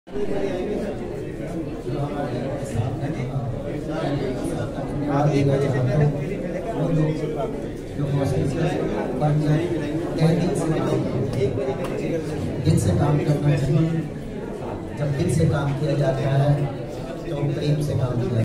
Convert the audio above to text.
दिल से काम करना चाहिए। जब दिल से काम किया जाता है तो प्रेम से काम किया